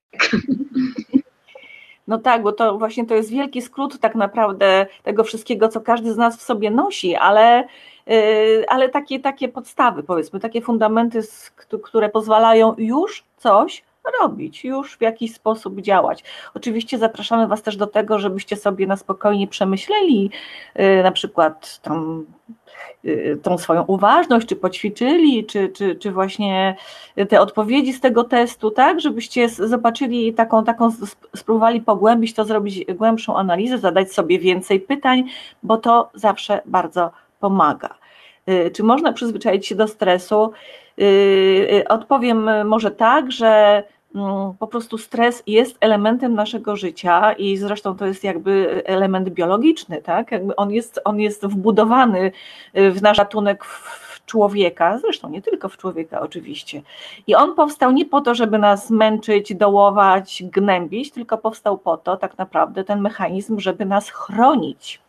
No tak, bo to właśnie to jest wielki skrót tak naprawdę tego wszystkiego, co każdy z nas w sobie nosi, ale, yy, ale takie, takie podstawy, powiedzmy, takie fundamenty, które pozwalają już coś robić, już w jakiś sposób działać. Oczywiście zapraszamy Was też do tego, żebyście sobie na spokojnie przemyśleli yy, na przykład tam tą swoją uważność, czy poćwiczyli, czy, czy, czy właśnie te odpowiedzi z tego testu, tak, żebyście zobaczyli taką, taką, spróbowali pogłębić to, zrobić głębszą analizę, zadać sobie więcej pytań, bo to zawsze bardzo pomaga. Czy można przyzwyczaić się do stresu? Odpowiem może tak, że po prostu stres jest elementem naszego życia i zresztą to jest jakby element biologiczny, tak? Jakby on jest, on jest wbudowany w nasz gatunek w człowieka, zresztą nie tylko w człowieka oczywiście. I on powstał nie po to, żeby nas męczyć, dołować, gnębić, tylko powstał po to tak naprawdę ten mechanizm, żeby nas chronić.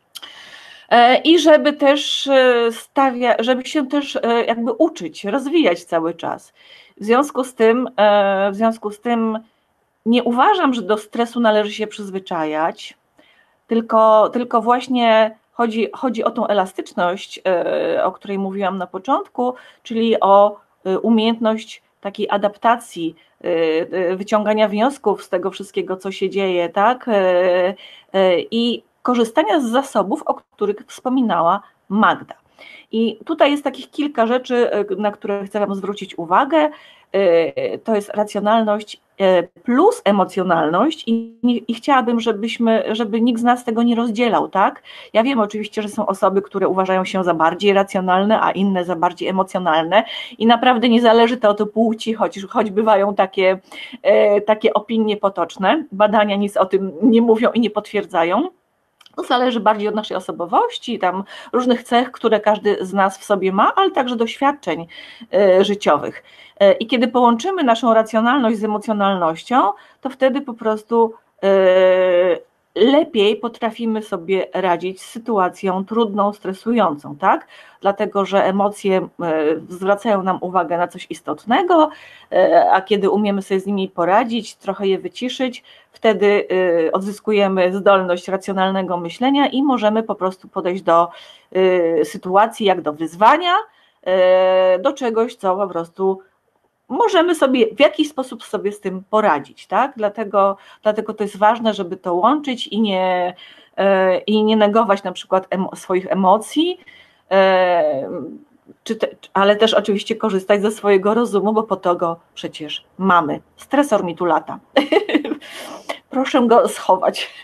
I żeby też stawia, żeby się też jakby uczyć, rozwijać cały czas. W związku z tym, w związku z tym nie uważam, że do stresu należy się przyzwyczajać, tylko, tylko właśnie chodzi, chodzi o tą elastyczność, o której mówiłam na początku, czyli o umiejętność takiej adaptacji, wyciągania wniosków z tego wszystkiego, co się dzieje, tak? I korzystania z zasobów, o których wspominała Magda. I tutaj jest takich kilka rzeczy, na które chcę Wam zwrócić uwagę. To jest racjonalność plus emocjonalność i, i chciałabym, żebyśmy, żeby nikt z nas tego nie rozdzielał, tak? Ja wiem oczywiście, że są osoby, które uważają się za bardziej racjonalne, a inne za bardziej emocjonalne i naprawdę nie zależy to od płci, choć, choć bywają takie, takie opinie potoczne, badania nic o tym nie mówią i nie potwierdzają. To zależy bardziej od naszej osobowości, tam różnych cech, które każdy z nas w sobie ma, ale także doświadczeń y, życiowych. Y, I kiedy połączymy naszą racjonalność z emocjonalnością, to wtedy po prostu y, lepiej potrafimy sobie radzić z sytuacją trudną, stresującą, tak? Dlatego, że emocje zwracają nam uwagę na coś istotnego, a kiedy umiemy sobie z nimi poradzić, trochę je wyciszyć, wtedy odzyskujemy zdolność racjonalnego myślenia i możemy po prostu podejść do sytuacji jak do wyzwania, do czegoś, co po prostu możemy sobie w jakiś sposób sobie z tym poradzić, tak? Dlatego, dlatego to jest ważne, żeby to łączyć i nie, i nie negować na przykład emo, swoich emocji, czy te, ale też oczywiście korzystać ze swojego rozumu, bo po to go przecież mamy. Stresor mi tu lata. Proszę go schować.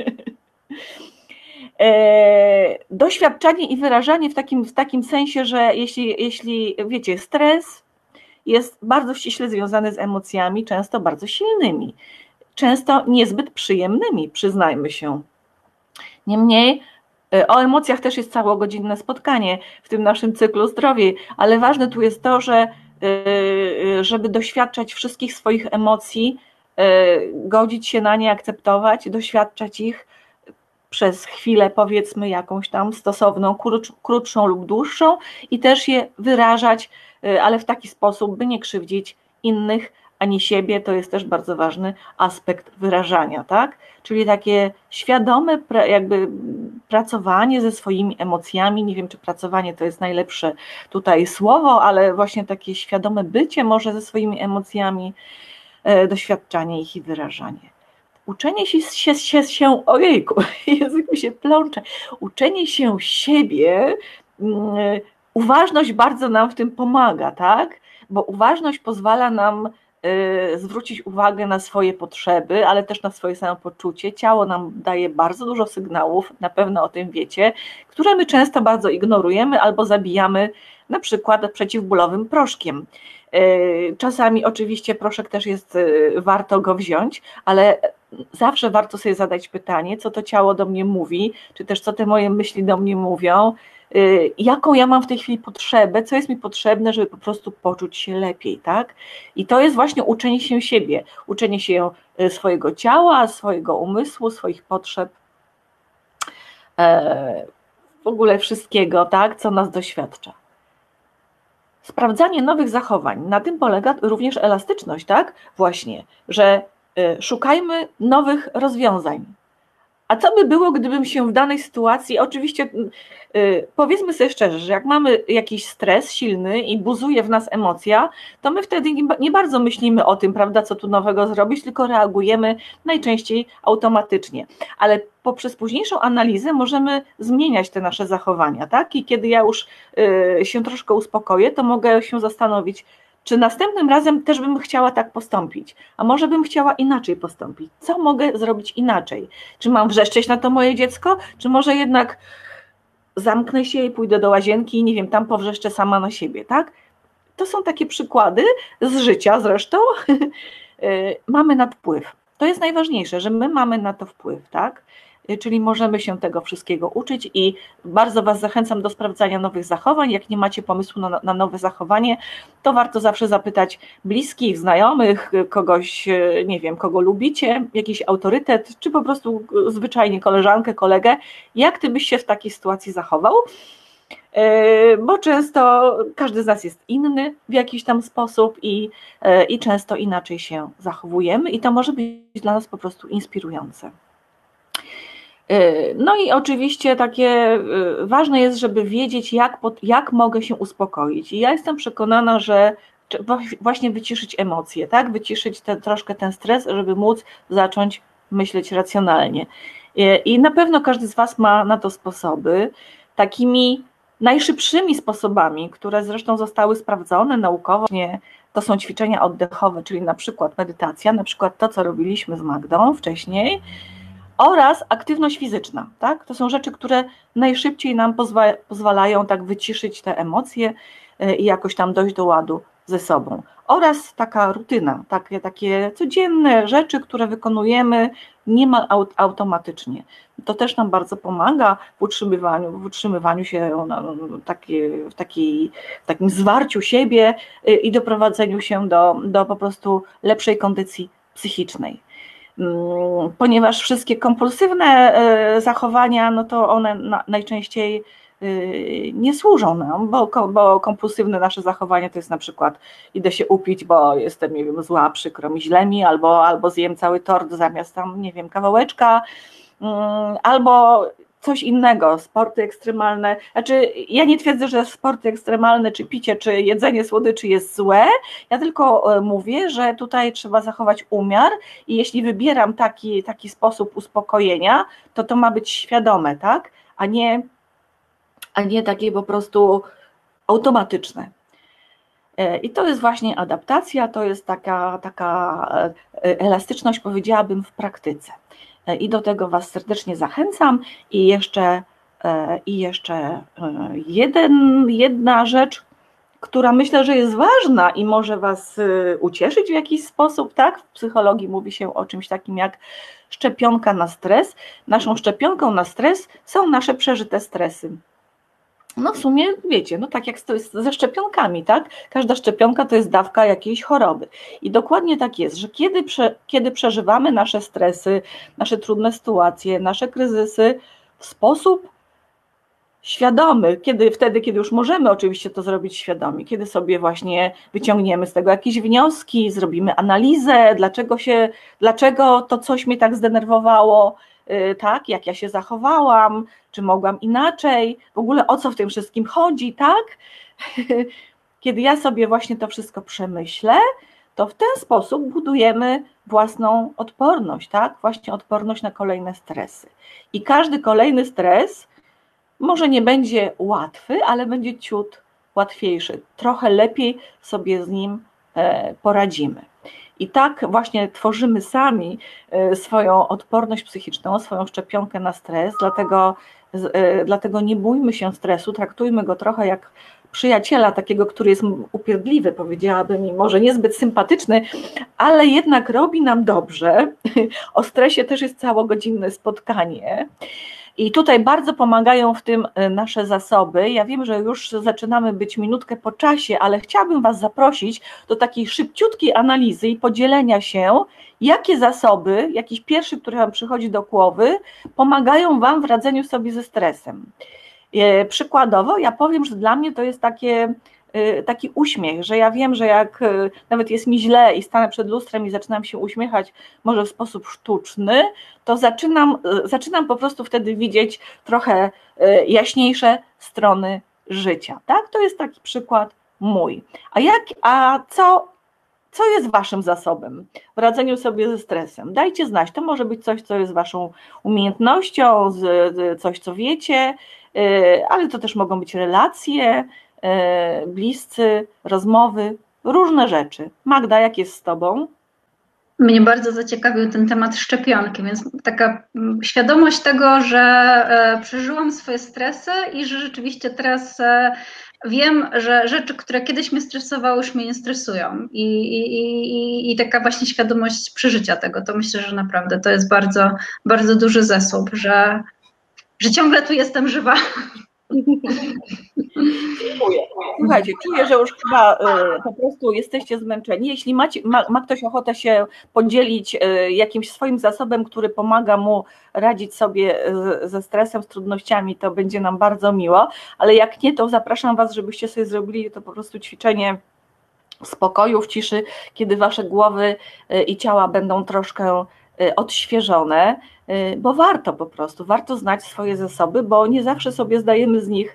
Doświadczanie i wyrażanie w takim, w takim sensie, że jeśli, jeśli wiecie, stres jest bardzo ściśle związany z emocjami, często bardzo silnymi, często niezbyt przyjemnymi, przyznajmy się. Niemniej o emocjach też jest całogodzinne spotkanie w tym naszym cyklu zdrowie, ale ważne tu jest to, że żeby doświadczać wszystkich swoich emocji, godzić się na nie, akceptować, doświadczać ich przez chwilę, powiedzmy jakąś tam stosowną, krótszą lub dłuższą i też je wyrażać, ale w taki sposób, by nie krzywdzić innych ani siebie, to jest też bardzo ważny aspekt wyrażania, tak? Czyli takie świadome jakby pracowanie ze swoimi emocjami, nie wiem, czy pracowanie to jest najlepsze tutaj słowo, ale właśnie takie świadome bycie może ze swoimi emocjami, doświadczanie ich i wyrażanie. Uczenie się, się, się, się ojejku, język mi się plącze, uczenie się siebie, uważność bardzo nam w tym pomaga, tak? Bo uważność pozwala nam y, zwrócić uwagę na swoje potrzeby, ale też na swoje samopoczucie. Ciało nam daje bardzo dużo sygnałów, na pewno o tym wiecie, które my często bardzo ignorujemy albo zabijamy na przykład przeciwbólowym proszkiem. Czasami oczywiście proszek też jest, warto go wziąć, ale zawsze warto sobie zadać pytanie, co to ciało do mnie mówi, czy też co te moje myśli do mnie mówią, jaką ja mam w tej chwili potrzebę, co jest mi potrzebne, żeby po prostu poczuć się lepiej, tak? I to jest właśnie uczenie się siebie, uczenie się swojego ciała, swojego umysłu, swoich potrzeb, w ogóle wszystkiego, tak, co nas doświadcza. Sprawdzanie nowych zachowań, na tym polega również elastyczność, tak? Właśnie, że szukajmy nowych rozwiązań. A co by było, gdybym się w danej sytuacji, oczywiście powiedzmy sobie szczerze, że jak mamy jakiś stres silny i buzuje w nas emocja, to my wtedy nie bardzo myślimy o tym, prawda, co tu nowego zrobić, tylko reagujemy najczęściej automatycznie. Ale poprzez późniejszą analizę możemy zmieniać te nasze zachowania, tak? I kiedy ja już się troszkę uspokoję, to mogę się zastanowić, czy następnym razem też bym chciała tak postąpić, a może bym chciała inaczej postąpić. Co mogę zrobić inaczej? Czy mam wrzeszczeć na to moje dziecko, czy może jednak zamknę się i pójdę do łazienki i nie wiem, tam powrzeszczę sama na siebie, tak? To są takie przykłady z życia zresztą. Mamy na to wpływ. To jest najważniejsze, że my mamy na to wpływ, tak? Czyli możemy się tego wszystkiego uczyć i bardzo Was zachęcam do sprawdzania nowych zachowań. Jak nie macie pomysłu na, na nowe zachowanie, to warto zawsze zapytać bliskich, znajomych, kogoś, nie wiem, kogo lubicie, jakiś autorytet, czy po prostu zwyczajnie koleżankę, kolegę, jak Ty byś się w takiej sytuacji zachował, bo często każdy z nas jest inny w jakiś tam sposób i, i często inaczej się zachowujemy i to może być dla nas po prostu inspirujące. No i oczywiście takie ważne jest, żeby wiedzieć, jak, jak mogę się uspokoić. I ja jestem przekonana, że właśnie wyciszyć emocje, tak? Wyciszyć te, troszkę ten stres, żeby móc zacząć myśleć racjonalnie. I na pewno każdy z Was ma na to sposoby. Takimi najszybszymi sposobami, które zresztą zostały sprawdzone naukowo, to są ćwiczenia oddechowe, czyli na przykład medytacja, na przykład to, co robiliśmy z Magdą wcześniej, oraz aktywność fizyczna, tak? To są rzeczy, które najszybciej nam pozwa pozwalają tak wyciszyć te emocje i jakoś tam dojść do ładu ze sobą. Oraz taka rutyna, takie, takie codzienne rzeczy, które wykonujemy niemal aut automatycznie. To też nam bardzo pomaga w utrzymywaniu, w utrzymywaniu się no, takie, w, takiej, w takim zwarciu siebie i doprowadzeniu się do, do po prostu lepszej kondycji psychicznej. Ponieważ wszystkie kompulsywne zachowania, no to one najczęściej nie służą nam, bo, bo kompulsywne nasze zachowanie to jest na przykład idę się upić, bo jestem, nie wiem, zła, przykro mi, źle mi, albo, albo zjem cały tort zamiast tam, nie wiem, kawałeczka, albo coś innego, sporty ekstremalne. Znaczy, ja nie twierdzę, że sporty ekstremalne, czy picie, czy jedzenie słodyczy jest złe, ja tylko mówię, że tutaj trzeba zachować umiar i jeśli wybieram taki, taki sposób uspokojenia, to to ma być świadome, tak? A nie, a nie takie po prostu automatyczne. I to jest właśnie adaptacja, to jest taka, taka elastyczność, powiedziałabym, w praktyce. I do tego Was serdecznie zachęcam. I jeszcze, i jeszcze jeden, jedna rzecz, która myślę, że jest ważna i może Was ucieszyć w jakiś sposób, tak? W psychologii mówi się o czymś takim jak szczepionka na stres. Naszą szczepionką na stres są nasze przeżyte stresy. No w sumie wiecie, no tak jak to jest ze szczepionkami, tak? Każda szczepionka to jest dawka jakiejś choroby. I dokładnie tak jest, że kiedy, prze, kiedy przeżywamy nasze stresy, nasze trudne sytuacje, nasze kryzysy w sposób świadomy, kiedy, wtedy, kiedy już możemy oczywiście to zrobić świadomie, kiedy sobie właśnie wyciągniemy z tego jakieś wnioski, zrobimy analizę, dlaczego się, dlaczego to coś mnie tak zdenerwowało, tak, jak ja się zachowałam, czy mogłam inaczej, w ogóle o co w tym wszystkim chodzi, tak? Kiedy ja sobie właśnie to wszystko przemyślę, to w ten sposób budujemy własną odporność, tak? Właśnie odporność na kolejne stresy. I każdy kolejny stres może nie będzie łatwy, ale będzie ciut łatwiejszy. Trochę lepiej sobie z nim poradzimy. I tak właśnie tworzymy sami swoją odporność psychiczną, swoją szczepionkę na stres, dlatego, dlatego nie bójmy się stresu, traktujmy go trochę jak przyjaciela, takiego, który jest upierdliwy, powiedziałabym, i może niezbyt sympatyczny, ale jednak robi nam dobrze. O stresie też jest całogodzinne spotkanie. I tutaj bardzo pomagają w tym nasze zasoby. Ja wiem, że już zaczynamy być minutkę po czasie, ale chciałabym Was zaprosić do takiej szybciutkiej analizy i podzielenia się, jakie zasoby, jakiś pierwszy, który Wam przychodzi do głowy, pomagają Wam w radzeniu sobie ze stresem. Przykładowo, ja powiem, że dla mnie to jest takie, taki uśmiech, że ja wiem, że jak nawet jest mi źle i stanę przed lustrem i zaczynam się uśmiechać może w sposób sztuczny, to zaczynam, zaczynam po prostu wtedy widzieć trochę jaśniejsze strony życia. Tak? To jest taki przykład mój. A, jak, a co, co jest Waszym zasobem w radzeniu sobie ze stresem? Dajcie znać, to może być coś, co jest Waszą umiejętnością, coś, co wiecie, ale to też mogą być relacje, bliscy, rozmowy, różne rzeczy. Magda, jak jest z Tobą? Mnie bardzo zaciekawił ten temat szczepionki, więc taka świadomość tego, że przeżyłam swoje stresy i że rzeczywiście teraz wiem, że rzeczy, które kiedyś mnie stresowały, już mnie nie stresują. I, i, i, i taka właśnie świadomość przeżycia tego, to myślę, że naprawdę to jest bardzo, bardzo duży zasób, że, że ciągle tu jestem żywa. Dziękuję. Słuchajcie, czuję, że już chyba y, po prostu jesteście zmęczeni. Jeśli macie, ma, ma ktoś ochotę się podzielić y, jakimś swoim zasobem, który pomaga mu radzić sobie y, ze stresem, z trudnościami, to będzie nam bardzo miło, ale jak nie, to zapraszam Was, żebyście sobie zrobili to po prostu ćwiczenie w spokoju, w ciszy, kiedy Wasze głowy y, i ciała będą troszkę y, odświeżone, y, bo warto po prostu, warto znać swoje zasoby, bo nie zawsze sobie zdajemy z nich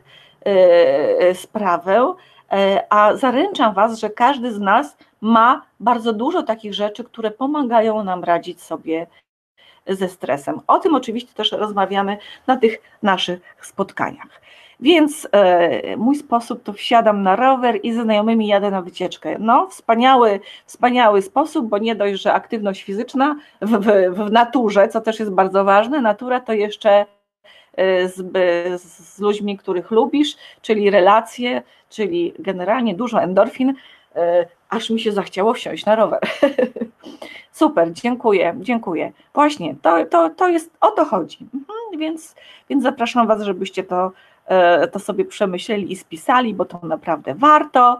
sprawę, a zaręczam Was, że każdy z nas ma bardzo dużo takich rzeczy, które pomagają nam radzić sobie ze stresem. O tym oczywiście też rozmawiamy na tych naszych spotkaniach. Więc e, mój sposób to wsiadam na rower i ze znajomymi jadę na wycieczkę. No, wspaniały, wspaniały sposób, bo nie dość, że aktywność fizyczna w, w, w naturze, co też jest bardzo ważne, natura to jeszcze Z, z ludźmi, których lubisz, czyli relacje, czyli generalnie dużo endorfin, aż mi się zachciało wsiąść na rower. Super, dziękuję, dziękuję. Właśnie, to, to, to jest, o to chodzi. Mhm, więc, więc zapraszam Was, żebyście to, to sobie przemyśleli i spisali, bo to naprawdę warto.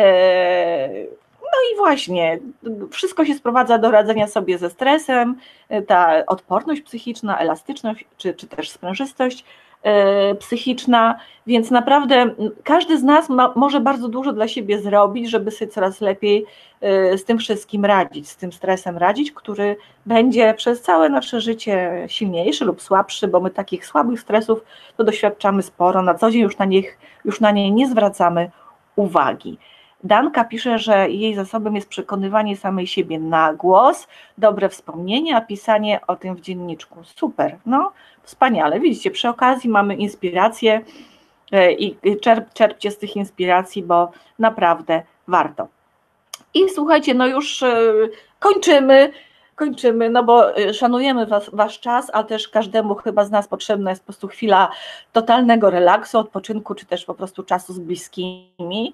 No i właśnie, wszystko się sprowadza do radzenia sobie ze stresem, ta odporność psychiczna, elastyczność, czy, czy też sprężystość e, psychiczna, więc naprawdę każdy z nas ma, może bardzo dużo dla siebie zrobić, żeby sobie coraz lepiej e, z tym wszystkim radzić, z tym stresem radzić, który będzie przez całe nasze życie silniejszy lub słabszy, bo my takich słabych stresów to doświadczamy sporo, na co dzień już na nich, już na nie nie zwracamy uwagi. Danka pisze, że jej zasobem jest przekonywanie samej siebie na głos, dobre wspomnienia, a pisanie o tym w dzienniczku. Super, no wspaniale. Widzicie, przy okazji mamy inspirację i czerp, czerpcie z tych inspiracji, bo naprawdę warto. I słuchajcie, no już kończymy, kończymy, no bo szanujemy was, wasz czas, a też każdemu chyba z nas potrzebna jest po prostu chwila totalnego relaksu, odpoczynku, czy też po prostu czasu z bliskimi.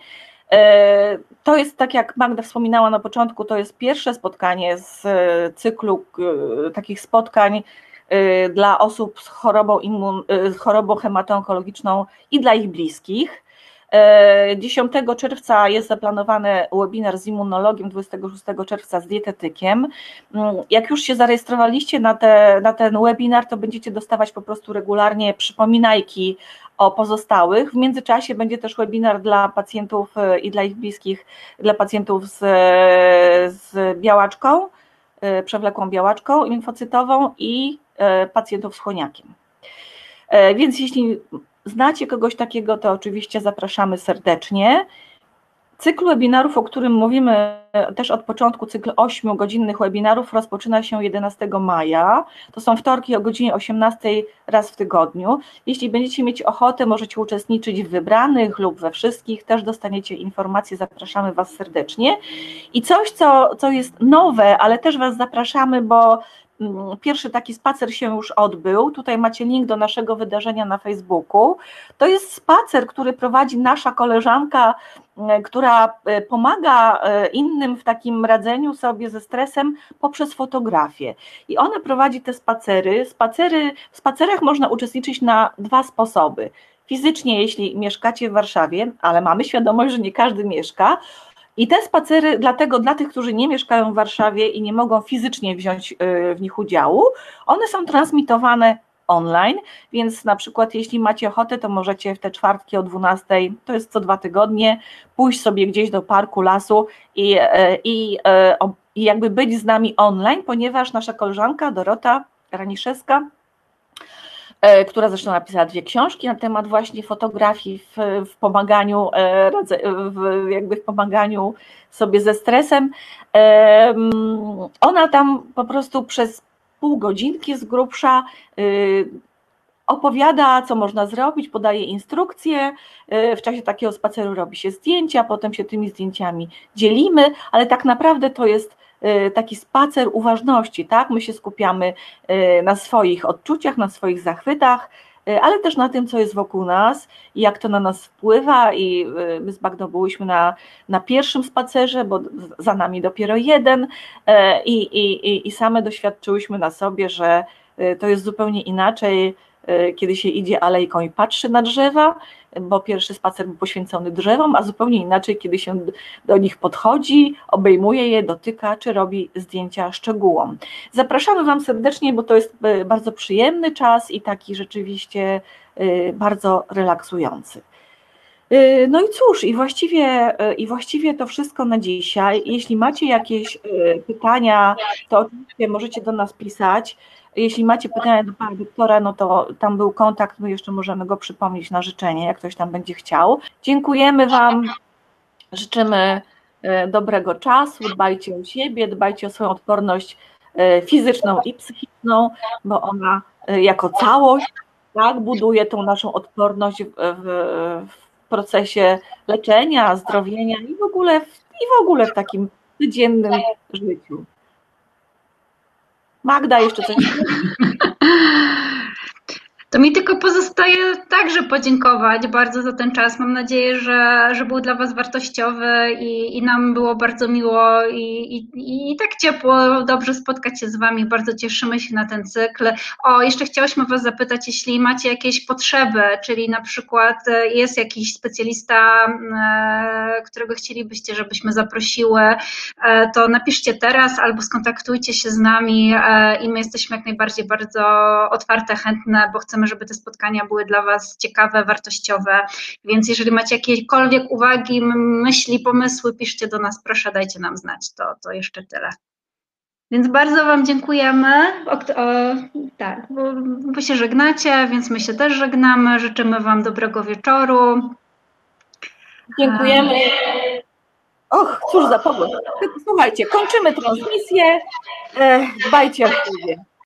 To jest, tak jak Magda wspominała na początku, to jest pierwsze spotkanie z cyklu takich spotkań dla osób z chorobą, immun, z chorobą hematoonkologiczną i dla ich bliskich. dziesiątego czerwca jest zaplanowany webinar z immunologiem, dwudziestego szóstego czerwca z dietetykiem. Jak już się zarejestrowaliście na, te, na ten webinar, to będziecie dostawać po prostu regularnie przypominajki o pozostałych. W międzyczasie będzie też webinar dla pacjentów i dla ich bliskich, dla pacjentów z, z białaczką, przewlekłą białaczką limfocytową i pacjentów z chłoniakiem. Więc jeśli znacie kogoś takiego, to oczywiście zapraszamy serdecznie. Cykl webinarów, o którym mówimy też od początku, cykl ośmiogodzinnych webinarów rozpoczyna się jedenastego maja. To są wtorki o godzinie osiemnastej raz w tygodniu. Jeśli będziecie mieć ochotę, możecie uczestniczyć w wybranych lub we wszystkich, też dostaniecie informacje, zapraszamy Was serdecznie. I coś, co, co jest nowe, ale też Was zapraszamy, bo pierwszy taki spacer się już odbył. Tutaj macie link do naszego wydarzenia na Facebooku. To jest spacer, który prowadzi nasza koleżanka, która pomaga innym w takim radzeniu sobie ze stresem poprzez fotografię. I ona prowadzi te spacery. Spacery w spacerach można uczestniczyć na dwa sposoby. Fizycznie, jeśli mieszkacie w Warszawie, ale mamy świadomość, że nie każdy mieszka. I te spacery, dlatego dla tych, którzy nie mieszkają w Warszawie i nie mogą fizycznie wziąć w nich udziału, one są transmitowane online, więc na przykład jeśli macie ochotę, to możecie w te czwartki o dwunastej, to jest co dwa tygodnie, pójść sobie gdzieś do parku, lasu i, i, i jakby być z nami online, ponieważ nasza koleżanka Dorota Raniszewska, która zresztą napisała dwie książki na temat właśnie fotografii w, w pomaganiu, w, jakby w pomaganiu sobie ze stresem. Ona tam po prostu przez pół godzinki z grubsza opowiada, co można zrobić, podaje instrukcje, w czasie takiego spaceru robi się zdjęcia, potem się tymi zdjęciami dzielimy, ale tak naprawdę to jest taki spacer uważności, tak? My się skupiamy na swoich odczuciach, na swoich zachwytach, ale też na tym, co jest wokół nas i jak to na nas wpływa. I my z Magdą byłyśmy na, na pierwszym spacerze, bo za nami dopiero jeden i, i, i same doświadczyłyśmy na sobie, że to jest zupełnie inaczej, kiedy się idzie alejką i patrzy na drzewa, bo pierwszy spacer był poświęcony drzewom, a zupełnie inaczej, kiedy się do nich podchodzi, obejmuje je, dotyka, czy robi zdjęcia szczegółom. Zapraszamy Wam serdecznie, bo to jest bardzo przyjemny czas i taki rzeczywiście bardzo relaksujący. No i cóż, i właściwie, i właściwie to wszystko na dzisiaj. Jeśli macie jakieś pytania, to oczywiście możecie do nas pisać. Jeśli macie pytania do pana doktora, no to tam był kontakt, my jeszcze możemy go przypomnieć na życzenie, jak ktoś tam będzie chciał. Dziękujemy Wam, życzymy dobrego czasu, dbajcie o siebie, dbajcie o swoją odporność fizyczną i psychiczną, bo ona jako całość, tak, buduje tą naszą odporność w, w, w procesie leczenia, zdrowienia i w ogóle w, i w ogóle w takim codziennym życiu. Magda, jeszcze coś? To mi tylko pozostaje także podziękować bardzo za ten czas. Mam nadzieję, że, że był dla Was wartościowy i, i nam było bardzo miło i, i, i tak ciepło, dobrze spotkać się z Wami. Bardzo cieszymy się na ten cykl. O, jeszcze chciałyśmy Was zapytać, jeśli macie jakieś potrzeby, czyli na przykład jest jakiś specjalista, którego chcielibyście, żebyśmy zaprosiły, to napiszcie teraz albo skontaktujcie się z nami i my jesteśmy jak najbardziej bardzo otwarte, chętne, bo chcemy, żeby te spotkania były dla Was ciekawe, wartościowe, więc jeżeli macie jakiekolwiek uwagi, myśli, pomysły, piszcie do nas, proszę, dajcie nam znać, to, to jeszcze tyle. Więc bardzo Wam dziękujemy, o, o, tak, bo Wy się żegnacie, więc my się też żegnamy, życzymy Wam dobrego wieczoru. Dziękujemy. Och, cóż za powód. Słuchajcie, kończymy transmisję, dbajcie o siebie.